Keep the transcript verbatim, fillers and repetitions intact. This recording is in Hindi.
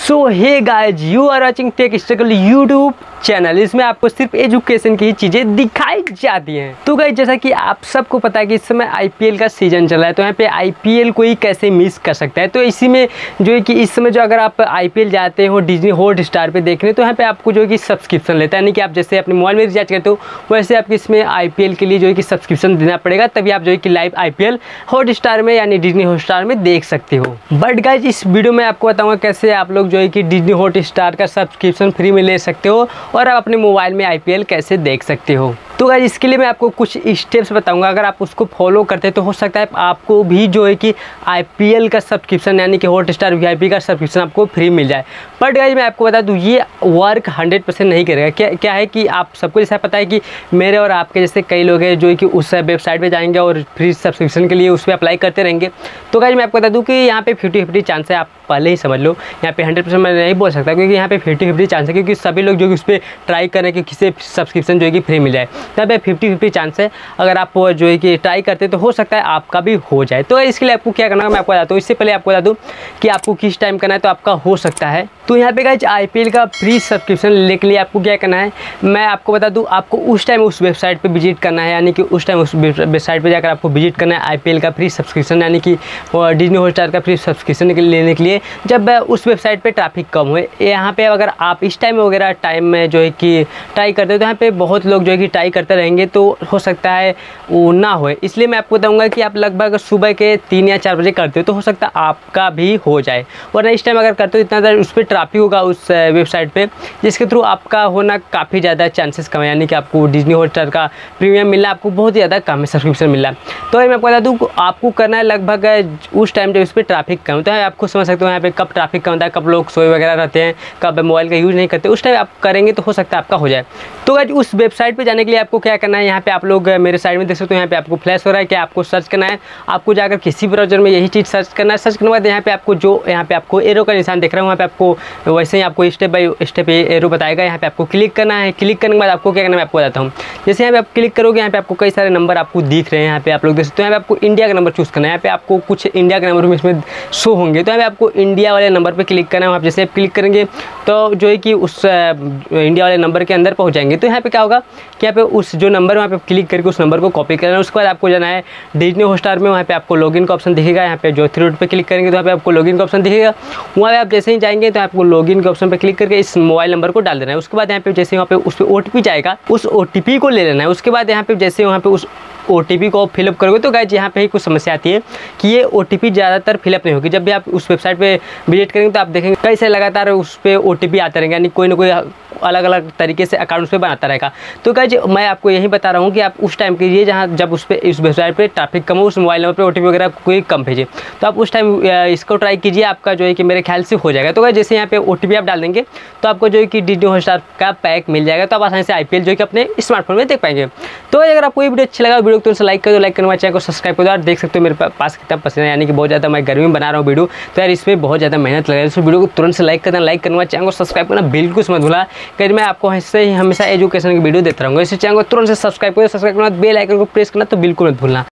So hey guys, you are watching tech struggle YouTube channel. इसमें आपको सिर्फ एजुकेशन की ही चीज़ें दिखाई जाती हैं। तो गाइज, जैसा कि आप सबको पता है कि इस समय आईपीएल का सीजन चल रहा है, तो यहाँ पे आईपीएल को ही कैसे मिस कर सकता है। तो इसी में जो है कि इस समय जो अगर आप आईपीएल जाते हो डिज्नी हॉटस्टार पे देखने, तो यहाँ पे आपको जो है कि सब्सक्रिप्शन लेता है, यानी कि आप जैसे अपने मोबाइल में रिचार्ज करते हो वैसे आपको इसमें आईपीएल के लिए जो है कि सब्सक्रिप्शन देना पड़ेगा, तभी आप जो है कि लाइव आईपीएल हॉटस्टार में यानी डिज्नी हॉटस्टार में देख सकते हो। बट गाइज, इस वीडियो में आपको बताऊँगा कैसे आप लोग जो है कि डिज्नी हॉटस्टार का सब्सक्रिप्शन फ्री में ले सकते हो और आप अपने मोबाइल में आईपीएल कैसे देख सकते हो। तो गाइस, इसके लिए मैं आपको कुछ स्टेप्स बताऊंगा। अगर आप उसको फॉलो करते हैं तो हो सकता है आपको भी जो है कि आईपीएल का सब्सक्रिप्शन यानी कि हॉटस्टार वीआईपी का सब्सक्रिप्शन आपको फ्री मिल जाए। बट गाइस, मैं आपको बता दूं ये वर्क हंड्रेड परसेंट नहीं करेगा। क्या क्या है कि आप सबको जैसा पता है कि मेरे और आपके जैसे कई लोग हैं जो कि उस वेबसाइट पर जाएंगे और फ्री सब्सक्रिप्शन के लिए उस पर अप्लाई करते रहेंगे। तो गाइस, मैं आपको बता दूँ कि यहाँ पे फिफ्टी फिफ्टी चांस है, आप पहले ही समझ लो। यहाँ पे हंड्रेड परसेंट मैं नहीं बोल सकता क्योंकि यहाँ पे फिफ्टी फिफ्टी चांस है, क्योंकि सभी लोग जो कि उस पर ट्राई करें कि किसी सब्सक्रिप्शन जो है कि फ्री मिल जाए। तब पे फिफ्टी फिफ्टी चांस है, अगर आप जो है कि ट्राई करते तो हो सकता है आपका भी हो जाए। तो इसके लिए आपको क्या करना है मैं आपको बताता हूँ। इससे पहले आपको बता दूँ कि आपको किस टाइम करना है तो आपका हो सकता है। तो यहाँ पे गाइस, आईपीएल का फ्री सब्सक्रिप्शन लेने के लिए आपको क्या करना है मैं आपको बता दूँ। आपको उस टाइम उस वेबसाइट पर विजिट करना है, यानी कि उस टाइम उस वेबसाइट पर जाकर आपको विजिट करना है आईपीएल का फ्री सब्सक्रिप्शन यानी कि डिज्नी हॉटस्टार का फ्री सब्सक्रिप्शन लेने के लिए, जब उस वेबसाइट पे ट्रैफिक कम हुए। यहाँ पे अगर आप इस टाइम वगैरह टाइम में जो है कि ट्राई करते हो तो यहाँ पे बहुत लोग जो है कि ट्राई करते रहेंगे, तो हो सकता है वो ना होए। इसलिए मैं आपको बताऊंगा कि आप लगभग सुबह के तीन या चार बजे करते हो तो हो सकता है आपका भी हो जाए। वरना इस टाइम अगर करते हो इतना ज़्यादा उस पर ट्रैफिक होगा उस वेबसाइट पर, जिसके थ्रू आपका होना काफ़ी ज़्यादा चांसेस कम है, यानी कि आपको डिज्नी हॉटस्टार का प्रीमियम मिलना आपको बहुत ज़्यादा कम है, सब्सक्रिप्शन मिलना। तो मैं आपको बता दूँ आपको करना है लगभग उस टाइम जब इस पर ट्रैफिक कम होता है। आपको समझ सकते हो यहाँ पे कब ट्रैफिक कम होता है, कब लोग सोए वगैरह रहते हैं, कब मोबाइल का यूज़ नहीं करते, उस टाइम आप करेंगे तो हो सकता है आपका हो जाए। तो गाइस, उस वेबसाइट पे जाने के लिए आपको क्या करना है, यहाँ पे आप लोग मेरे साइड में देख सकते हो, यहाँ पे आपको फ्लैश हो रहा है कि आपको सर्च करना है। आपको जाकर किसी ब्राउज़र में यही चीज़ सर्च करना है। सर्च करने के बाद यहाँ पे आपको जो यहाँ पे आपको एरो का निशान दिख रहा है, वहाँ पे आपको वैसे ही आपको स्टेप बाई स्टेप एरो बताएगा। यहाँ पे आपको क्लिक करना है। क्लिक करने के बाद आपको क्या करना है मैं आपको बताता हूँ। जैसे यहाँ पे आप क्लिक करोगे, यहाँ पे आपको कई सारे नंबर आपको दिख रहे हैं, यहाँ पे आप लोग देख सकते हो। यहाँ पे आपको इंडिया का नंबर चूज़ करना है। यहाँ पे आपको कुछ इंडिया के नंबर इसमें शो होंगे, तो यहाँ पे आपको इंडिया वाले नंबर पे क्लिक करना है। आप जैसे क्लिक करेंगे तो जो है कि उस इंडिया वाले नंबर के अंदर पहुंच जाएंगे। तो यहाँ पे क्या होगा कि यहाँ पे उस जो नंबर वहाँ पे क्लिक करके उस नंबर को कॉपी करना है। उसके बाद आपको जाना है डिज्नी हॉटस्टार में, वहाँ पे आपको लॉगिन का ऑप्शन दिखेगा। यहाँ पे जो थ्री डॉट पे क्लिक करेंगे तो यहाँ पे आपको लॉगिन का ऑप्शन दिखेगा। वहाँ पे आप जैसे ही जाएंगे तो आपको लॉगिन के ऑप्शन पर क्लिक करके इस मोबाइल नंबर को डाल देना है। उसके बाद यहाँ पे जैसे वहाँ पे उस पर ओ टी पी जाएगा, उस ओ टी पी को ले लेना है। उसके बाद यहाँ पे जैसे वहाँ पे उस ओ टी पी को फिलअप करोगे तो गाइस, यहाँ पे ही कुछ समस्या आती है कि ये ओ टी पी ज़्यादातर फिलअप नहीं होगी। जब भी आप उस वेबसाइट पे विजिट करेंगे तो आप देखेंगे कई से लगातार उस पर ओ टी पी आते रहेंगे, यानी कोई ना कोई अलग अलग तरीके से अकाउंट पे बनाता रहेगा। तो गाइस, मैं आपको यही बता रहा हूँ कि आप उस टाइम कीजिए जहाँ जब उस पर इस वेबसाइट पे ट्रैफिक कम हो, उस मोबाइल नंबर पे ओ टी पी वगैरह कोई कम भेजे, तो आप उस टाइम इसको ट्राई कीजिए। आपका जो है कि मेरे ख्याल से हो जाएगा। तो गाइस, जैसे यहाँ पे ओ टी पी आप डाल देंगे तो आपको जो है कि डिज्नी हॉटस्टार का पैक मिल जाएगा, तो आप आसानी से आईपीएल जो है कि अपने स्मार्टफोन में देख पाएंगे। तो अगर आपको ये वीडियो अच्छा लगा, वीडियो को तो लाइक कर दो, लाइक करने चैनल को सब्सक्राइब कर दो। और देख सकते हो मेरे पास कितना पसंद है, यानी कि बहुत ज़्यादा मैं गर्मी में बना रहा हूँ वीडियो, तो यार इसमें बहुत ज़्यादा मेहनत लग रही है। तो वीडियो को तुरंत से लाइक करना, लाइक करना, चैनल को सब्सक्राइब करना बिल्कुल मत भूलना, क्योंकि मैं आपको ऐसे ही हमेशा एजुकेशन की वीडियो देता रहूँगा। इस चैनल को तुरंत से सब्सक्राइब करो, सब्सक्राइब करना, बेल आइकन को प्रेस करना तो बिल्कुल मत भूलना।